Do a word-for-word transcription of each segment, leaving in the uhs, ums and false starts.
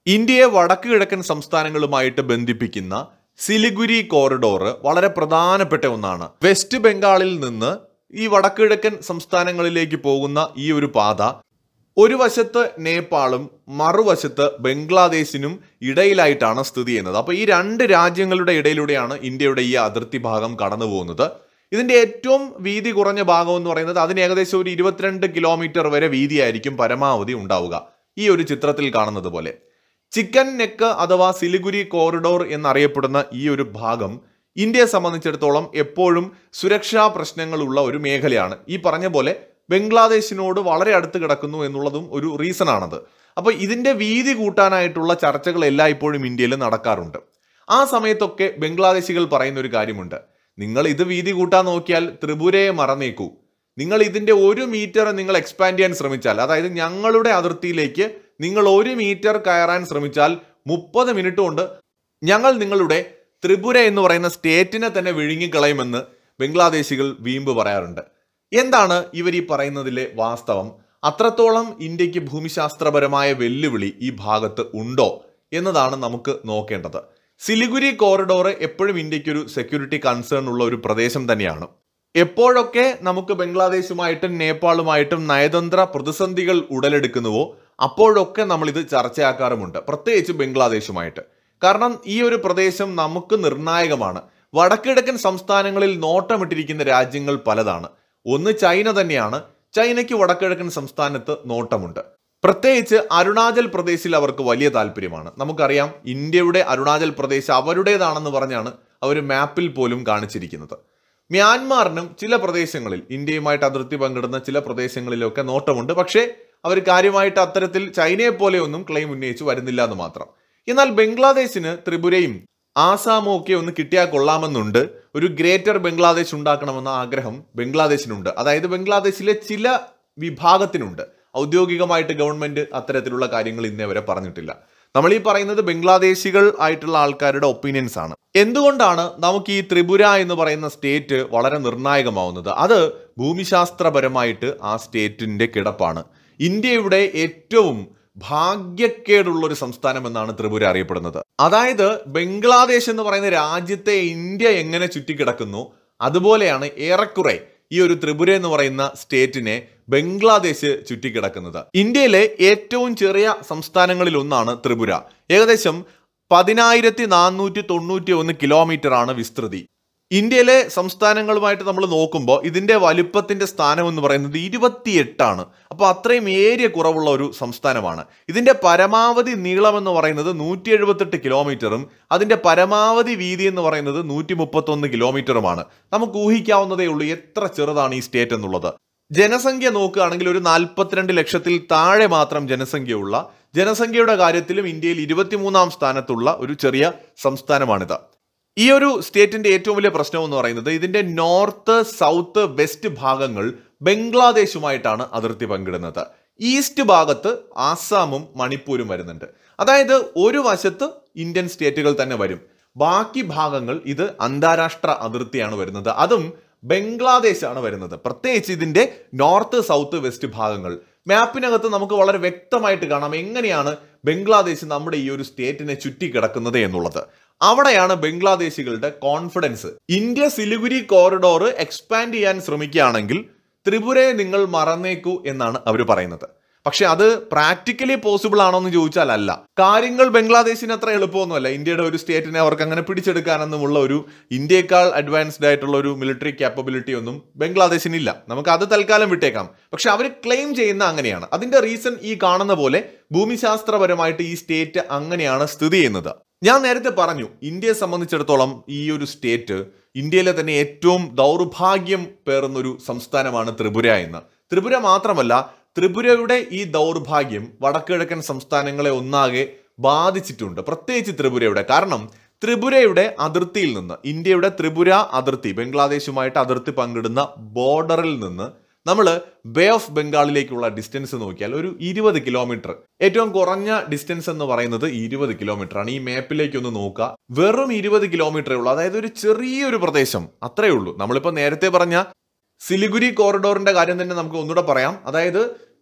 ഇന്ത്യയെ വടക്ക് കിഴക്കൻ സംസ്ഥാനങ്ങളുമായിട്ട് ബന്ധിപ്പിക്കുന്ന സിലിഗുരി കോറിഡോർ വളരെ പ്രധാനപ്പെട്ട ഒന്നാണ്. വെസ്റ്റ് ബംഗാളിൽ നിന്ന് ഈ വടക്ക് കിഴക്കൻ സംസ്ഥാനങ്ങളിലേക്ക് പോകുന്ന ഈ ഒരു പാത ഒരു വശത്ത് നേപ്പാളും മറുവശത്ത് ബംഗ്ലാദേശിനും ഇടയിലായിട്ടാണ് സ്ഥിതി ചെയ്യുന്നത്. അപ്പോൾ ഈ രണ്ട് രാജ്യങ്ങളുടെ ഇടയിലൂടെയാണ് ഇന്ത്യയുടെ ഈ അതിർത്തി ഭാഗം കടന്നു പോകുന്നത്. ഇതിന്റെ ഏറ്റവും വീതി കുറഞ്ഞ ഭാഗം എന്ന് പറയുന്നത് അതിന് ഏകദേശം ഒരു ഇരുപത്തിരണ്ട് കിലോമീറ്റർ വരെ വീതിയായിരിക്കും പരമാവധി ഉണ്ടാവുക. ഈ ഒരു ചിത്രത്തിൽ കാണുന്നത് പോലെ ചിക്കൻ നെക്ക് അഥവാ സിലിഗുരി കോറിഡോർ എന്നറിയപ്പെടുന്ന ഈ ഒരു ഭാഗം ഇന്ത്യയെ സംബന്ധിച്ചിടത്തോളം എപ്പോഴും സുരക്ഷാ പ്രശ്നങ്ങളുള്ള ഒരു മേഖലയാണ്. ഈ പറഞ്ഞ പോലെ ബംഗ്ലാദേശിനോട് വളരെ അടുത്ത് കിടക്കുന്നു എന്നുള്ളതും ഒരു റീസൺ ആണത്. അപ്പോൾ ഇതിന്റെ വീതി കൂട്ടാനായിട്ടുള്ള ചർച്ചകൾ എല്ലായ്പ്പോഴും ഇന്ത്യയിൽ നടക്കാറുണ്ട്. ആ സമയത്തൊക്കെ ബംഗ്ലാദേശികൾ പറയുന്ന ഒരു കാര്യമുണ്ട്, നിങ്ങൾ ഇത് വീതി കൂട്ടാൻ നോക്കിയാൽ ത്രിപുരയെ മറന്നേക്കൂ. നിങ്ങൾ ഇതിന്റെ ഒരു മീറ്റർ നിങ്ങൾ എക്സ്പാൻഡ് ചെയ്യാൻ ശ്രമിച്ചാൽ, അതായത് ഞങ്ങളുടെ അതിർത്തിയിലേക്ക് നിങ്ങൾ ഒരു മീറ്റർ കയറാൻ ശ്രമിച്ചാൽ മുപ്പത് മിനിറ്റ് കൊണ്ട് ഞങ്ങൾ നിങ്ങളുടെ ത്രിപുര എന്ന് പറയുന്ന സ്റ്റേറ്റിനെ തന്നെ വിഴുങ്ങിക്കളയുമെന്ന് ബംഗ്ലാദേശികൾ വീമ്പ് പറയാറുണ്ട്. എന്താണ് ഇവർ ഈ പറയുന്നതിലെ വാസ്തവം? അത്രത്തോളം ഇന്ത്യക്ക് ഭൂമിശാസ്ത്രപരമായ വെല്ലുവിളി ഈ ഭാഗത്ത് ഉണ്ടോ എന്നതാണ് നമുക്ക് നോക്കേണ്ടത്. സിലിഗുരി കോറിഡോർ എപ്പോഴും ഇന്ത്യക്കൊരു സെക്യൂരിറ്റി കൺസേൺ ഉള്ള ഒരു പ്രദേശം തന്നെയാണ്. എപ്പോഴൊക്കെ നമുക്ക് ബംഗ്ലാദേശുമായിട്ടും നേപ്പാളുമായിട്ടും നയതന്ത്ര പ്രതിസന്ധികൾ ഉടലെടുക്കുന്നുവോ അപ്പോഴൊക്കെ നമ്മൾ ഇത് ചർച്ചയാക്കാറുമുണ്ട്, പ്രത്യേകിച്ച് ബംഗ്ലാദേശുമായിട്ട്. കാരണം ഈ ഒരു പ്രദേശം നമുക്ക് നിർണായകമാണ്. വടക്കിഴക്കൻ സംസ്ഥാനങ്ങളിൽ നോട്ടമിട്ടിരിക്കുന്ന രാജ്യങ്ങൾ പലതാണ്. ഒന്ന് ചൈന തന്നെയാണ്. ചൈനയ്ക്ക് വടക്കിഴക്കൻ സംസ്ഥാനത്ത് നോട്ടമുണ്ട്. പ്രത്യേകിച്ച് അരുണാചൽ പ്രദേശിൽ അവർക്ക് വലിയ താല്പര്യമാണ്. നമുക്കറിയാം, ഇന്ത്യയുടെ അരുണാചൽ പ്രദേശ് അവരുടേതാണെന്ന് പറഞ്ഞാണ് അവർ മാപ്പിൽ പോലും കാണിച്ചിരിക്കുന്നത്. മ്യാൻമാറിനും ചില പ്രദേശങ്ങളിൽ, ഇന്ത്യയുമായിട്ട് അതിർത്തി പങ്കിടുന്ന ചില പ്രദേശങ്ങളിലൊക്കെ നോട്ടമുണ്ട്. പക്ഷേ അവർ കാര്യമായിട്ട് അത്തരത്തിൽ ചൈനയെ പോലെയൊന്നും ക്ലെയിം ഉന്നയിച്ചു വരുന്നില്ല എന്ന് മാത്രം. എന്നാൽ ബംഗ്ലാദേശിന് ത്രിപുരയും ആസാമും ഒക്കെ ഒന്ന് കിട്ടിയാൽ കൊള്ളാമെന്നുണ്ട്. ഒരു ഗ്രേറ്റർ ബംഗ്ലാദേശ് ഉണ്ടാക്കണമെന്ന ആഗ്രഹം ബംഗ്ലാദേശിനുണ്ട്. അതായത് ബംഗ്ലാദേശിലെ ചില വിഭാഗത്തിനുണ്ട്. ഔദ്യോഗികമായിട്ട് ഗവൺമെന്റ് അത്തരത്തിലുള്ള കാര്യങ്ങൾ ഇന്നേ വരെ പറഞ്ഞിട്ടില്ല. നമ്മൾ ഈ പറയുന്നത് ബംഗ്ലാദേശികൾ ആയിട്ടുള്ള ആൾക്കാരുടെ ഒപ്പീനിയൻസ് ആണ്. എന്തുകൊണ്ടാണ് നമുക്ക് ഈ ത്രിപുര എന്ന് പറയുന്ന സ്റ്റേറ്റ് വളരെ നിർണായകമാവുന്നത്? അത് ഭൂമിശാസ്ത്രപരമായിട്ട് ആ സ്റ്റേറ്റിന്റെ കിടപ്പാണ്. ഇന്ത്യയുടെ ഏറ്റവും ഭാഗ്യക്കേടുള്ള ഒരു സംസ്ഥാനം എന്നാണ് ത്രിപുര അറിയപ്പെടുന്നത്. അതായത് ബംഗ്ലാദേശ് എന്ന് പറയുന്ന രാജ്യത്തെ ഇന്ത്യ എങ്ങനെ ചുറ്റിക്കിടക്കുന്നു അതുപോലെയാണ് ഏറെക്കുറെ ഈ ഒരു ത്രിപുര എന്ന് പറയുന്ന സ്റ്റേറ്റിനെ ബംഗ്ലാദേശ് ചുറ്റിക്കിടക്കുന്നത്. ഇന്ത്യയിലെ ഏറ്റവും ചെറിയ സംസ്ഥാനങ്ങളിൽ ഒന്നാണ് ത്രിപുര. ഏകദേശം പതിനായിരത്തി നാനൂറ്റി തൊണ്ണൂറ്റി ഒന്ന് കിലോമീറ്റർ ആണ് വിസ്തൃതി. ഇന്ത്യയിലെ സംസ്ഥാനങ്ങളുമായിട്ട് നമ്മൾ നോക്കുമ്പോൾ ഇതിന്റെ വലുപ്പത്തിന്റെ സ്ഥാനം എന്ന് പറയുന്നത് ഇരുപത്തിയെട്ടാണ്. അപ്പോൾ അത്രയും ഏരിയ കുറവുള്ള ഒരു സംസ്ഥാനമാണ്. ഇതിന്റെ പരമാവധി നീളം എന്ന് പറയുന്നത് നൂറ്റി എഴുപത്തെട്ട് കിലോമീറ്ററും അതിന്റെ പരമാവധി വീതി എന്ന് പറയുന്നത് നൂറ്റി മുപ്പത്തി ഒന്ന് കിലോമീറ്ററുമാണ്. നമുക്ക് ഊഹിക്കാവുന്നതേ ഉള്ളൂ എത്ര ചെറുതാണ് ഈ സ്റ്റേറ്റ് എന്നുള്ളത്. ജനസംഖ്യ നോക്കുകയാണെങ്കിൽ ഒരു നാൽപ്പത്തിരണ്ട് ലക്ഷത്തിൽ താഴെ മാത്രം ജനസംഖ്യയുള്ള, ജനസംഖ്യയുടെ കാര്യത്തിലും ഇന്ത്യയിൽ ഇരുപത്തിമൂന്നാം സ്ഥാനത്തുള്ള ഒരു ചെറിയ സംസ്ഥാനമാണിത്. ഈ ഒരു സ്റ്റേറ്റിന്റെ ഏറ്റവും വലിയ പ്രശ്നം എന്ന് പറയുന്നത് ഇതിന്റെ നോർത്ത്, സൗത്ത്, വെസ്റ്റ് ഭാഗങ്ങൾ ബംഗ്ലാദേശുമായിട്ടാണ് അതിർത്തി പങ്കിടുന്നത്. ഈസ്റ്റ് ഭാഗത്ത് ആസാമും മണിപ്പൂരും വരുന്നുണ്ട്. അതായത് ഒരു വശത്ത് ഇന്ത്യൻ സ്റ്റേറ്റുകൾ തന്നെ വരും, ബാക്കി ഭാഗങ്ങൾ ഇത് അന്താരാഷ്ട്ര അതിർത്തിയാണ് വരുന്നത്. അതും ബംഗ്ലാദേശാണ് വരുന്നത്. പ്രത്യേകിച്ച് ഇതിന്റെ നോർത്ത്, സൗത്ത്, വെസ്റ്റ് ഭാഗങ്ങൾ മാപ്പിനകത്ത് നമുക്ക് വളരെ വ്യക്തമായിട്ട് കാണാം എങ്ങനെയാണ് ബംഗ്ലാദേശ് നമ്മുടെ ഈ ഒരു സ്റ്റേറ്റിനെ ചുറ്റിക്കിടക്കുന്നത് എന്നുള്ളത്. അവിടെയാണ് ബംഗ്ലാദേശികളുടെ confidence. India Siliguri corridor expand ചെയ്യാൻ ശ്രമിക്കുകയാണെങ്കിൽ ത്രിപുരയെ നിങ്ങൾ മറന്നേക്കൂ എന്നാണ് അവർ പറയുന്നത്. പക്ഷെ അത് പ്രാക്ടിക്കലി പോസിബിൾ ആണോ എന്ന് ചോദിച്ചാൽ അല്ല. കാര്യങ്ങൾ ബംഗ്ലാദേശിന് അത്ര എളുപ്പമൊന്നുമല്ല. ഇന്ത്യയുടെ ഒരു സ്റ്റേറ്റിനെ അവർക്ക് അങ്ങനെ പിടിച്ചെടുക്കാനൊന്നുമുള്ള ഒരു ഇന്ത്യയേക്കാൾ അഡ്വാൻസ്ഡ് ആയിട്ടുള്ള ഒരു മിലിറ്ററി ക്യാപ്പബിലിറ്റി ഒന്നും ബംഗ്ലാദേശിനില്ല. നമുക്ക് അത് തൽക്കാലം വിട്ടേക്കാം. പക്ഷെ അവർ ക്ലെയിം ചെയ്യുന്ന അങ്ങനെയാണ്. അതിന്റെ റീസൺ ഈ കാണുന്ന പോലെ ഭൂമിശാസ്ത്രപരമായിട്ട് ഈ സ്റ്റേറ്റ് അങ്ങനെയാണ് സ്ഥിതി ചെയ്യുന്നത്. ഞാൻ നേരത്തെ പറഞ്ഞു, ഇന്ത്യയെ സംബന്ധിച്ചിടത്തോളം ഈ ഒരു സ്റ്റേറ്റ് ഇന്ത്യയിലെ തന്നെ ഏറ്റവും ദൗർഭാഗ്യം പേറുന്നൊരു സംസ്ഥാനമാണ് ത്രിപുര എന്ന്. ത്രിപുര മാത്രമല്ല, ത്രിപുരയുടെ ഈ ദൗർഭാഗ്യം വടക്കിഴക്കൻ സംസ്ഥാനങ്ങളെ ഒന്നാകെ ബാധിച്ചിട്ടുണ്ട്, പ്രത്യേകിച്ച് ത്രിപുരയുടെ. കാരണം ത്രിപുരയുടെ അതിർത്തിയിൽ നിന്ന്, ഇന്ത്യയുടെ ത്രിപുര അതിർത്തി, ബംഗ്ലാദേശുമായിട്ട് അതിർത്തി പങ്കിടുന്ന ബോർഡറിൽ നിന്ന് നമ്മൾ ബേ ഓഫ് ബംഗാളിലേക്കുള്ള ഡിസ്റ്റൻസ് നോക്കിയാൽ ഒരു ഇരുപത് കിലോമീറ്റർ. ഏറ്റവും കുറഞ്ഞ ഡിസ്റ്റൻസ് എന്ന് പറയുന്നത് ഇരുപത് കിലോമീറ്റർ ആണ്. ഈ മാപ്പിലേക്ക് ഒന്ന് നോക്കുക, വെറും ഇരുപത് കിലോമീറ്ററേ ഉള്ളൂ. അതായത് ഒരു ചെറിയൊരു പ്രദേശം, അത്രയേ ഉള്ളൂ. നമ്മളിപ്പോൾ നേരത്തെ പറഞ്ഞ സിലിഗുരി കോറിഡോറിന്റെ കാര്യം തന്നെ നമുക്ക് ഒന്നുകൂടെ പറയാം. അതായത്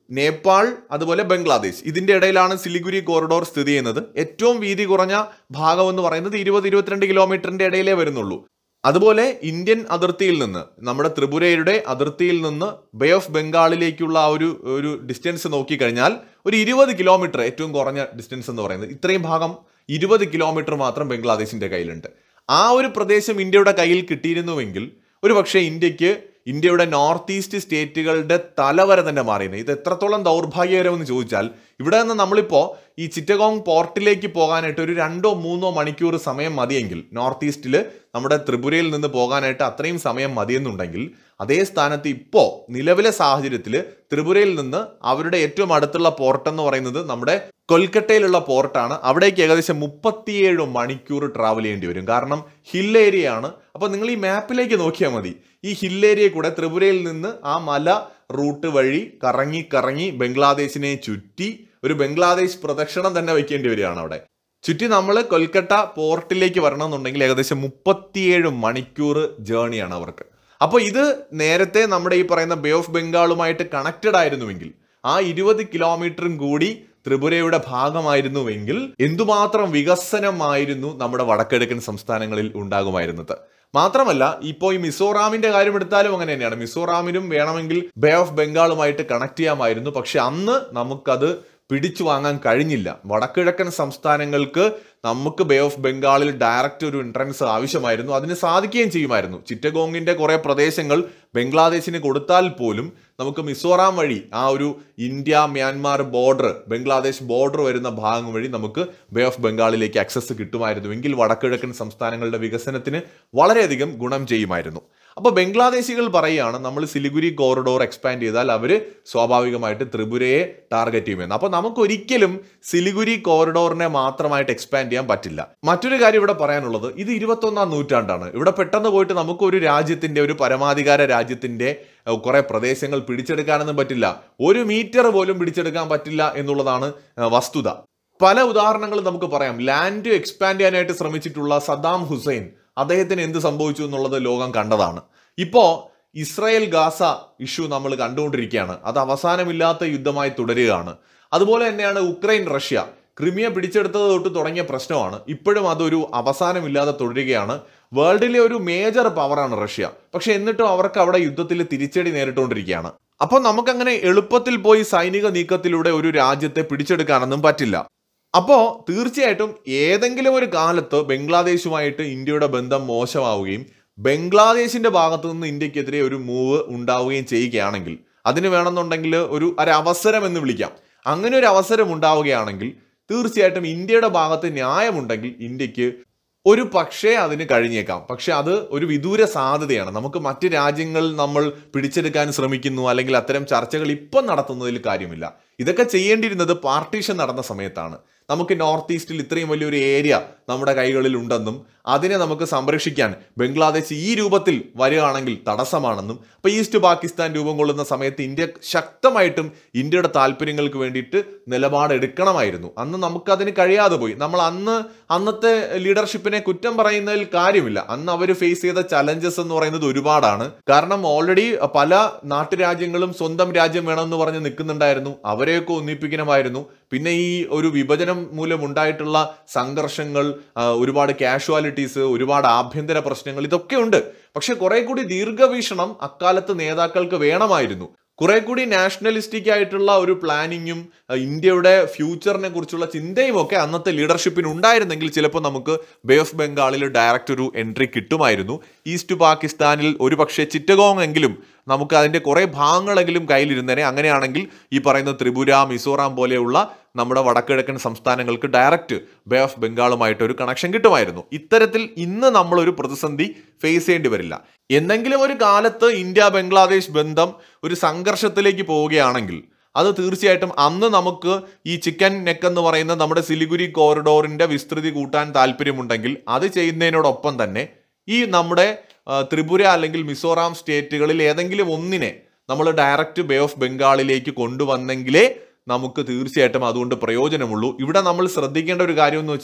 നേപ്പാൾ, അതുപോലെ ബംഗ്ലാദേശ്, ഇതിന്റെ ഇടയിലാണ് സിലിഗുരി കോറിഡോർ സ്ഥിതി ചെയ്യുന്നത്. ഏറ്റവും വീതി കുറഞ്ഞ ഭാഗം എന്ന് പറയുന്നത് ഇരുപത് ഇരുപത്തിരണ്ട് കിലോമീറ്ററിന്റെ ഇടയിലേ വരുന്നുള്ളൂ. അതുപോലെ ഇന്ത്യൻ അതിർത്തിയിൽ നിന്ന്, നമ്മുടെ ത്രിപുരയുടെ അതിർത്തിയിൽ നിന്ന് ബേ ഓഫ് ബംഗാളിലേക്കുള്ള ആ ഒരു ഒരു ഡിസ്റ്റൻസ് നോക്കിക്കഴിഞ്ഞാൽ ഒരു ഇരുപത് കിലോമീറ്റർ ഏറ്റവും കുറഞ്ഞ ഡിസ്റ്റൻസ് എന്ന് പറയുന്നത്. ഇത്രയും ഭാഗം ഇരുപത് കിലോമീറ്റർ മാത്രം ബംഗ്ലാദേശിന്റെ കയ്യിലുണ്ട്. ആ ഒരു പ്രദേശം ഇന്ത്യയുടെ കയ്യിൽ കിട്ടിയിരുന്നുവെങ്കിൽ ഒരു പക്ഷേ ഇന്ത്യക്ക് ഇന്ത്യയുടെ നോർത്ത് ഈസ്റ്റ് സ്റ്റേറ്റുകളുടെ തലവര തന്നെ മാറിയത്. ഇത് എത്രത്തോളം ദൗർഭാഗ്യകരമെന്ന് ചോദിച്ചാൽ, ഇവിടെ നിന്ന് നമ്മളിപ്പോൾ ഈ ചിറ്റഗോങ് പോർട്ടിലേക്ക് പോകാനായിട്ട് ഒരു രണ്ടോ മൂന്നോ മണിക്കൂർ സമയം മതിയെങ്കിൽ, നോർത്ത് ഈസ്റ്റിൽ നമ്മുടെ ത്രിപുരയിൽ നിന്ന് പോകാനായിട്ട് അത്രയും സമയം മതിയെന്നുണ്ടെങ്കിൽ, അതേ സ്ഥാനത്ത് ഇപ്പോൾ നിലവിലെ സാഹചര്യത്തിൽ ത്രിപുരയിൽ നിന്ന് അവരുടെ ഏറ്റവും അടുത്തുള്ള പോർട്ട് എന്ന് പറയുന്നത് നമ്മുടെ കൊൽക്കട്ടയിലുള്ള പോർട്ടാണ്. അവിടേക്ക് ഏകദേശം മുപ്പത്തിയേഴ് മണിക്കൂർ ട്രാവൽ ചെയ്യേണ്ടി വരും. കാരണം ഹിൽ ഏരിയ ആണ്. അപ്പോൾ നിങ്ങൾ ഈ മാപ്പിലേക്ക് നോക്കിയാൽ മതി, ഈ ഹിൽ ഏരിയ കൂടെ ത്രിപുരയിൽ നിന്ന് ആ മല റൂട്ട് വഴി കറങ്ങി കറങ്ങി ബംഗ്ലാദേശിനെ ചുറ്റി ഒരു ബംഗ്ലാദേശ് പ്രദക്ഷിണം തന്നെ വയ്ക്കേണ്ടി വരികയാണ്. അവിടെ ചുറ്റി നമ്മൾ കൊൽക്കട്ട പോർട്ടിലേക്ക് വരണമെന്നുണ്ടെങ്കിൽ ഏകദേശം മുപ്പത്തിയേഴ് മണിക്കൂർ ജേണിയാണ് അവർക്ക്. അപ്പോൾ ഇത് നേരത്തെ നമ്മുടെ ഈ പറയുന്ന ബേ ഓഫ് ബംഗാളുമായിട്ട് കണക്റ്റഡ് ആയിരുന്നുവെങ്കിൽ, ആ ഇരുപത് കിലോമീറ്ററും കൂടി ത്രിപുരയുടെ ഭാഗമായിരുന്നുവെങ്കിൽ എന്തുമാത്രം വികസനമായിരുന്നു നമ്മുടെ വടക്കിഴക്കൻ സംസ്ഥാനങ്ങളിൽ ഉണ്ടാകുമായിരുന്നത്. മാത്രമല്ല, ഇപ്പോൾ ഈ മിസോറാമിന്റെ കാര്യം എടുത്താലും അങ്ങനെ തന്നെയാണ്. മിസോറാമിനും വേണമെങ്കിൽ ബേ ഓഫ് ബംഗാളുമായിട്ട് കണക്ട് ചെയ്യാമായിരുന്നു. പക്ഷെ അന്ന് നമുക്കത് പിടിച്ചു വാങ്ങാൻ കഴിഞ്ഞില്ല. വടക്കിഴക്കൻ സംസ്ഥാനങ്ങൾക്ക് നമുക്ക് ബേ ഓഫ് ബംഗാളിൽ ഡയറക്റ്റ് ഒരു എൻട്രൻസ് ആവശ്യമായിരുന്നു. അതിന് സാധിക്കുകയും ചെയ്യുമായിരുന്നു. ചിറ്റഗോങ്ങിന്റെ കുറെ പ്രദേശങ്ങൾ ബംഗ്ലാദേശിന് കൊടുത്താൽ പോലും നമുക്ക് മിസോറാം വഴി ആ ഒരു India Myanmar border, Bangladesh border വരുന്ന ഭാഗം വഴി നമുക്ക് ബേ ഓഫ് ബംഗാളിലേക്ക് ആക്സസ് കിട്ടുമായിരുന്നുവെങ്കിൽ വടക്കിഴക്കൻ സംസ്ഥാനങ്ങളുടെ വികസനത്തിന് വളരെയധികം ഗുണം ചെയ്യുമായിരുന്നു. അപ്പോൾ ബംഗ്ലാദേശികൾ പറയുകയാണ്, നമ്മൾ സിലിഗുരി കോറിഡോർ എക്സ്പാൻഡ് ചെയ്താൽ അവർ സ്വാഭാവികമായിട്ട് ത്രിപുരയെ ടാർഗറ്റ് ചെയ്യുമെന്ന്. അപ്പോൾ നമുക്കൊരിക്കലും സിലിഗുരി കോറിഡോറിനെ മാത്രമായിട്ട് എക്സ്പാൻഡ് ചെയ്യാൻ പറ്റില്ല. മറ്റൊരു കാര്യം ഇവിടെ പറയാനുള്ളത്, ഇത് ഇരുപത്തൊന്നാം നൂറ്റാണ്ടാണ്. ഇവിടെ പെട്ടെന്ന് പോയിട്ട് നമുക്ക് ഒരു രാജ്യത്തിന്റെ, ഒരു പരമാധികാര രാജ്യത്തിന്റെ കുറെ പ്രദേശങ്ങൾ പിടിച്ചെടുക്കാനൊന്നും പറ്റില്ല. ഒരു മീറ്റർ പോലും പിടിച്ചെടുക്കാൻ പറ്റില്ല എന്നുള്ളതാണ് വസ്തുത. പല ഉദാഹരണങ്ങളും നമുക്ക് പറയാം. ലാൻഡ് എക്സ്പാൻഡ് ചെയ്യാനായിട്ട് ശ്രമിച്ചിട്ടുള്ള സദ്ദാം ഹുസൈൻ, അദ്ദേഹത്തിന് എന്ത് സംഭവിച്ചു എന്നുള്ളത് ലോകം കണ്ടതാണ്. ഇപ്പോൾ ഇസ്രായേൽ ഗാസ ഇഷ്യൂ നമ്മൾ കണ്ടുകൊണ്ടിരിക്കുകയാണ്. അത് അവസാനമില്ലാത്ത യുദ്ധമായി തുടരുകയാണ്. അതുപോലെ തന്നെയാണ് ഉക്രൈൻ റഷ്യ, ക്രിമിയ പിടിച്ചെടുത്തത് തൊട്ട് തുടങ്ങിയ പ്രശ്നമാണ്. ഇപ്പോഴും അതൊരു അവസാനമില്ലാതെ തുടരുകയാണ്. വേൾഡിലെ ഒരു മേജർ പവറാണ് റഷ്യ. പക്ഷെ എന്നിട്ടും അവർക്ക് അവിടെ യുദ്ധത്തിൽ തിരിച്ചടി നേരിട്ടുകൊണ്ടിരിക്കുകയാണ്. അപ്പോൾ നമുക്കങ്ങനെ എളുപ്പത്തിൽ പോയി സൈനിക നീക്കത്തിലൂടെ ഒരു രാജ്യത്തെ പിടിച്ചെടുക്കാനൊന്നും പറ്റില്ല. അപ്പോൾ തീർച്ചയായിട്ടും ഏതെങ്കിലും ഒരു കാലത്ത് ബംഗ്ലാദേശുമായിട്ട് ഇന്ത്യയുടെ ബന്ധം മോശമാവുകയും ബംഗ്ലാദേശിന്റെ ഭാഗത്തു നിന്ന് ഇന്ത്യക്കെതിരെ ഒരു മൂവ് ഉണ്ടാവുകയും ചെയ്യുകയാണെങ്കിൽ, അതിന് വേണമെന്നുണ്ടെങ്കിൽ ഒരു ഒരവസരം എന്ന് വിളിക്കാം, അങ്ങനെ ഒരു അവസരം ഉണ്ടാവുകയാണെങ്കിൽ തീർച്ചയായിട്ടും ഇന്ത്യയുടെ ഭാഗത്ത് ന്യായമുണ്ടെങ്കിൽ ഇന്ത്യക്ക് ഒരു പക്ഷേ അതിന് കഴിഞ്ഞേക്കാം. പക്ഷെ അത് ഒരു വിദൂര സാധ്യതയാണ്. നമുക്ക് മറ്റ് രാജ്യങ്ങൾ നമ്മൾ പിടിച്ചെടുക്കാൻ ശ്രമിക്കുന്നു, അല്ലെങ്കിൽ അത്തരം ചർച്ചകൾ ഇപ്പം നടത്തുന്നതിൽ കാര്യമില്ല. ഇതൊക്കെ ചെയ്യേണ്ടിയിരുന്നത് പാർട്ടീഷൻ നടന്ന സമയത്താണ്. നമുക്ക് നോർത്ത് ഈസ്റ്റിൽ ഇത്രയും വലിയൊരു ഏരിയ നമ്മുടെ കൈകളിൽ ഉണ്ടെന്നും അതിനെ നമുക്ക് സംരക്ഷിക്കാൻ ബംഗ്ലാദേശ് ഈ രൂപത്തിൽ വരികയാണെങ്കിൽ തടസ്സമാണെന്നും, അപ്പോൾ ഈസ്റ്റ് പാകിസ്ഥാൻ രൂപം കൊള്ളുന്ന സമയത്ത് ഇന്ത്യ ശക്തമായിട്ടും ഇന്ത്യയുടെ താല്പര്യങ്ങൾക്ക് വേണ്ടിയിട്ട് നിലപാടെടുക്കണമായിരുന്നു. അന്ന് നമുക്കതിന് കഴിയാതെ പോയി. നമ്മൾ അന്ന് അന്നത്തെ ലീഡർഷിപ്പിനെ കുറ്റം പറയുന്നതിൽ കാര്യമില്ല. അന്ന് അവർ ഫേസ് ചെയ്ത ചലഞ്ചസ് എന്ന് പറയുന്നത് ഒരുപാടാണ്. കാരണം ഓൾറെഡി പല നാട്ടുരാജ്യങ്ങളും സ്വന്തം രാജ്യം വേണമെന്ന് പറഞ്ഞ് നിൽക്കുന്നുണ്ടായിരുന്നു. അവരെയൊക്കെ ഒന്നിപ്പിക്കണമായിരുന്നു. പിന്നെ ഈ ഒരു വിഭജനം മൂലം ഉണ്ടായിട്ടുള്ള സംഘർഷങ്ങൾ, ഒരുപാട് കാഷ്വാലിറ്റീസ്, ഒരുപാട് ആഭ്യന്തര പ്രശ്നങ്ങൾ, ഇതൊക്കെ ഉണ്ട്. പക്ഷെ കുറെ കൂടി ദീർഘവീക്ഷണം അക്കാലത്ത് നേതാക്കൾക്ക് വേണമായിരുന്നു. കുറെ കൂടി നാഷണലിസ്റ്റിക് ആയിട്ടുള്ള ഒരു പ്ലാനിങ്ങും ഇന്ത്യയുടെ ഫ്യൂച്ചറിനെ കുറിച്ചുള്ള ചിന്തയും ഒക്കെ അന്നത്തെ ലീഡർഷിപ്പിന് ഉണ്ടായിരുന്നെങ്കിൽ ചിലപ്പോൾ നമുക്ക് ബേ ഓഫ് ബംഗാളിൽ ഡയറക്റ്റ് ഒരു എൻട്രി കിട്ടുമായിരുന്നു. ഈസ്റ്റ് പാകിസ്ഥാനിൽ ഒരു പക്ഷേ ചിറ്റഗോങ് എങ്കിലും നമുക്ക് അതിൻ്റെ കുറേ ഭാഗങ്ങളെങ്കിലും കയ്യിലിരുന്നേനെ. അങ്ങനെയാണെങ്കിൽ ഈ പറയുന്ന ത്രിപുര, മിസോറാം പോലെയുള്ള നമ്മുടെ വടക്കിഴക്കൻ സംസ്ഥാനങ്ങൾക്ക് ഡയറക്റ്റ് ബേ ഓഫ് ബംഗാളുമായിട്ട് ഒരു കണക്ഷൻ കിട്ടുമായിരുന്നു. ഇത്തരത്തിൽ ഇന്ന് നമ്മളൊരു പ്രതിസന്ധി ഫേസ് ചെയ്യേണ്ടി വരില്ല. എന്തെങ്കിലും ഒരു കാലത്ത് ഇന്ത്യ ബംഗ്ലാദേശ് ബന്ധം ഒരു സംഘർഷത്തിലേക്ക് പോവുകയാണെങ്കിൽ അത് തീർച്ചയായിട്ടും അന്ന് നമുക്ക് ഈ ചിക്കൻ നെക്ക് എന്ന് പറയുന്ന നമ്മുടെ സിലിഗുരി കോറിഡോറിന്റെ വിസ്തൃതി കൂട്ടാൻ താല്പര്യമുണ്ടെങ്കിൽ അത് ചെയ്യുന്നതിനോടൊപ്പം തന്നെ ഈ നമ്മുടെ ത്രിപുര അല്ലെങ്കിൽ മിസോറാം സ്റ്റേറ്റുകളിൽ ഏതെങ്കിലും ഒന്നിനെ നമ്മൾ ഡയറക്റ്റ് ബേ ഓഫ് ബംഗാളിലേക്ക് കൊണ്ടുവന്നെങ്കിലേ നമുക്ക് തീർച്ചയായിട്ടും അതുകൊണ്ട് പ്രയോജനമുള്ളൂ. ഇവിടെ നമ്മൾ ശ്രദ്ധിക്കേണ്ട ഒരു കാര്യം എന്ന് വെച്ചാൽ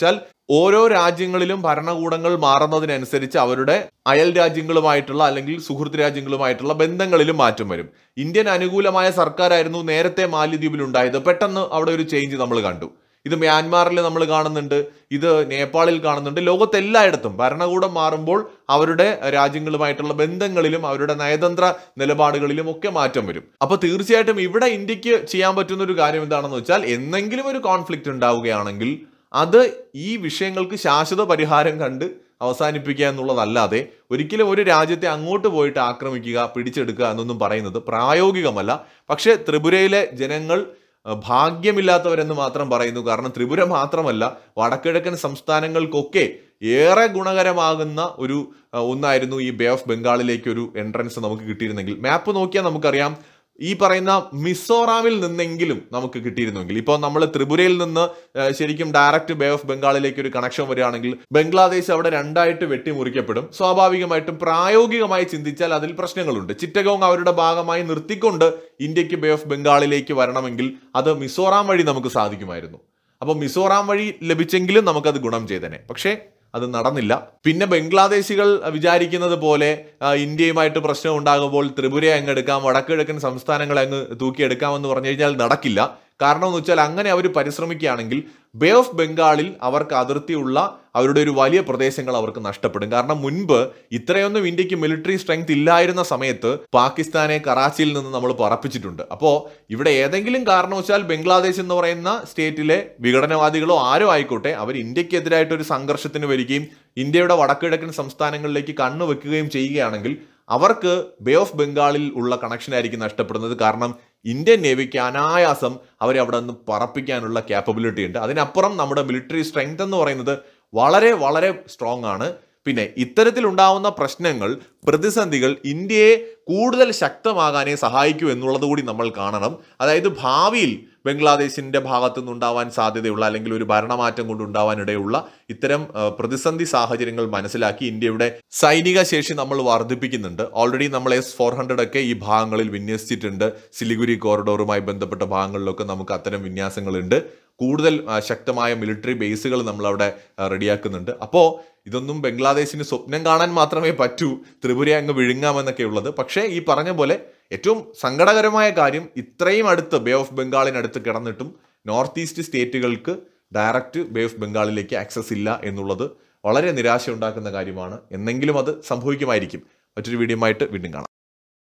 ഓരോ രാജ്യങ്ങളിലും ഭരണകൂടങ്ങൾ മാറുന്നതിനനുസരിച്ച് അവരുടെ അയൽ രാജ്യങ്ങളുമായിട്ടുള്ള അല്ലെങ്കിൽ സുഹൃത്ത് രാജ്യങ്ങളുമായിട്ടുള്ള ബന്ധങ്ങളിലും മാറ്റം വരും. ഇന്ത്യൻ അനുകൂലമായ സർക്കാരായിരുന്നു നേരത്തെ മാലിദ്വീപിൽ ഉണ്ടായത്. പെട്ടെന്ന് അവിടെ ഒരു ചേഞ്ച് നമ്മൾ കണ്ടു. ഇത് മ്യാൻമാറിൽ നമ്മൾ കാണുന്നുണ്ട്, ഇത് നേപ്പാളിൽ കാണുന്നുണ്ട്. ലോകത്തെല്ലായിടത്തും ഭരണകൂടം മാറുമ്പോൾ അവരുടെ രാജ്യങ്ങളുമായിട്ടുള്ള ബന്ധങ്ങളിലും അവരുടെ നയതന്ത്ര നിലപാടുകളിലും ഒക്കെ മാറ്റം വരും. അപ്പൊ തീർച്ചയായിട്ടും ഇവിടെ ഇന്ത്യക്ക് ചെയ്യാൻ പറ്റുന്ന ഒരു കാര്യം എന്താണെന്ന് വെച്ചാൽ, എന്തെങ്കിലും ഒരു കോൺഫ്ലിക്റ്റ് ഉണ്ടാവുകയാണെങ്കിൽ അത് ഈ വിഷയങ്ങൾക്ക് ശാശ്വത പരിഹാരം കണ്ട് അവസാനിപ്പിക്കുക എന്നുള്ളതല്ലാതെ ഒരിക്കലും ഒരു രാജ്യത്തെ അങ്ങോട്ട് പോയിട്ട് ആക്രമിക്കുക, പിടിച്ചെടുക്കുക എന്നൊന്നും പറയുന്നത് പ്രായോഗികമല്ല. പക്ഷേ ത്രിപുരയിലെ ജനങ്ങൾ ഭാഗ്യമില്ലാത്തവരെന്ന് മാത്രം പറയുന്നു. കാരണം ത്രിപുര മാത്രമല്ല, വടക്കിഴക്കൻ സംസ്ഥാനങ്ങൾക്കൊക്കെ ഏറെ ഗുണകരമാകുന്ന ഒരു ഒന്നായിരുന്നു ഈ ബേ ഓഫ് ബംഗാളിലേക്ക് ഒരു എൻട്രൻസ് നമുക്ക് കിട്ടിയിരുന്നെങ്കിൽ. മാപ്പ് നോക്കിയാൽ നമുക്കറിയാം, ഈ പറയുന്ന മിസോറാമിൽ നിന്നെങ്കിലും നമുക്ക് കിട്ടിയിരുന്നെങ്കിൽ. ഇപ്പോൾ നമ്മൾ ത്രിപുരയിൽ നിന്ന് ശരിക്കും ഡയറക്റ്റ് ബേ ഓഫ് ബംഗാളിലേക്ക് ഒരു കണക്ഷൻ വരികയാണെങ്കിൽ ബംഗ്ലാദേശ് അവിടെ രണ്ടായിട്ട് വെട്ടിമുറിക്കപ്പെടും. സ്വാഭാവികമായിട്ടും പ്രായോഗികമായി ചിന്തിച്ചാൽ അതിൽ പ്രശ്നങ്ങളുണ്ട്. ചിറ്റഗോങ് അവരുടെ ഭാഗമായി നിർത്തിക്കൊണ്ട് ഇന്ത്യക്ക് ബേ ഓഫ് ബംഗാളിലേക്ക് വരണമെങ്കിൽ അത് മിസോറാം വഴി നമുക്ക് സാധിക്കുമായിരുന്നു. അപ്പോൾ മിസോറാം വഴി ലഭിച്ചെങ്കിലും നമുക്കത് ഗുണം ചെയ്തേനെ. പക്ഷേ അത് നടന്നില്ല. പിന്നെ ബംഗ്ലാദേശികൾ വിചാരിക്കുന്നത് പോലെ ഇന്ത്യയുമായിട്ട് പ്രശ്നം ഉണ്ടാകുമ്പോൾ ത്രിപുരയെ അങ്ങ് എടുക്കാം, വടക്കിഴക്കൻ സംസ്ഥാനങ്ങളെ അങ്ങ് തൂക്കിയെടുക്കാമെന്ന് പറഞ്ഞു കഴിഞ്ഞാൽ നടക്കില്ല. കാരണം എന്ന് വെച്ചാൽ അങ്ങനെ അവർ പരിശ്രമിക്കുകയാണെങ്കിൽ ബേ ഓഫ് ബംഗാളിൽ അവർക്ക് അതിർത്തിയുള്ള അവരുടെ ഒരു വലിയ പ്രദേശങ്ങൾ അവർക്ക് നഷ്ടപ്പെടും. കാരണം മുൻപ് ഇത്രയൊന്നും ഇന്ത്യക്ക് മിലിറ്ററി സ്ട്രെങ്ത് ഇല്ലായിരുന്ന സമയത്ത് പാകിസ്ഥാനെ കറാച്ചിയിൽ നിന്ന് നമ്മൾ പറപ്പിച്ചിട്ടുണ്ട്. അപ്പോൾ ഇവിടെ ഏതെങ്കിലും കാരണവശാൽ ബംഗ്ലാദേശ് എന്ന് പറയുന്ന സ്റ്റേറ്റിലെ വിഘടനവാദികളോ ആരോ ആയിക്കോട്ടെ അവർ ഇന്ത്യക്കെതിരായിട്ട് ഒരു സംഘർഷത്തിന് വരികയും ഇന്ത്യയുടെ വടക്കിഴക്കൻ സംസ്ഥാനങ്ങളിലേക്ക് കണ്ണുവെക്കുകയും ചെയ്യുകയാണെങ്കിൽ അവർക്ക് ബേ ഓഫ് ബംഗാളിൽ ഉള്ള കണക്ഷൻ ആയിരിക്കും നഷ്ടപ്പെടുന്നത്. കാരണം ഇന്ത്യൻ നേവിക്ക് അനായാസം അവരെ അവിടെ നിന്ന് പറപ്പിക്കാനുള്ള ക്യാപ്പബിലിറ്റി ഉണ്ട്. അതിനപ്പുറം നമ്മുടെ മിലിറ്ററി സ്ട്രെങ്ത് എന്ന് പറയുന്നത് വളരെ വളരെ സ്ട്രോങ് ആണ്. പിന്നെ ഇത്തരത്തിലുണ്ടാവുന്ന പ്രശ്നങ്ങൾ, പ്രതിസന്ധികൾ ഇന്ത്യയെ കൂടുതൽ ശക്തമാകാനേ സഹായിക്കൂ എന്നുള്ളത് കൂടി നമ്മൾ കാണണം. അതായത് ഭാവിയിൽ ബംഗ്ലാദേശിന്റെ ഭാഗത്തു നിന്നുണ്ടാവാൻ സാധ്യതയുള്ള അല്ലെങ്കിൽ ഒരു ഭരണമാറ്റം കൊണ്ടുണ്ടാവാനിടയുള്ള ഇത്തരം പ്രതിസന്ധി സാഹചര്യങ്ങൾ മനസ്സിലാക്കി ഇന്ത്യയുടെ സൈനിക ശേഷി നമ്മൾ വർദ്ധിപ്പിക്കുന്നുണ്ട്. ഓൾറെഡി നമ്മൾ എസ് ഫോർ ഹൺഡ്രഡ് ഒക്കെ ഈ ഭാഗങ്ങളിൽ വിന്യസിച്ചിട്ടുണ്ട്. സിലിഗുരി കോറിഡോറുമായി ബന്ധപ്പെട്ട ഭാഗങ്ങളിലൊക്കെ നമുക്ക് അത്തരം വിന്യാസങ്ങളുണ്ട്. കൂടുതൽ ശക്തമായ മിലിറ്ററി ബേസുകൾ നമ്മളവിടെ റെഡിയാക്കുന്നുണ്ട്. അപ്പോൾ ഇതൊന്നും ബംഗ്ലാദേശിന് സ്വപ്നം കാണാൻ മാത്രമേ പറ്റൂ, ത്രിപുര അങ്ങ് വിഴുങ്ങാമെന്നൊക്കെ ഉള്ളത്. പക്ഷേ ഈ പറഞ്ഞ പോലെ ഏറ്റവും സങ്കടകരമായ കാര്യം, ഇത്രയും അടുത്ത് ബേ ഓഫ് ബംഗാളിനടുത്ത് കിടന്നിട്ടും നോർത്ത് ഈസ്റ്റ് സ്റ്റേറ്റുകൾക്ക് ഡയറക്റ്റ് ബേ ഓഫ് ബംഗാളിലേക്ക് ആക്സസ് ഇല്ല എന്നുള്ളത് വളരെ നിരാശ ഉണ്ടാക്കുന്ന കാര്യമാണ്. എന്നെങ്കിലും അത് സംഭവിക്കുമായിരിക്കും. മറ്റൊരു വീഡിയോയുമായിട്ട് വീണ്ടും കാണാം.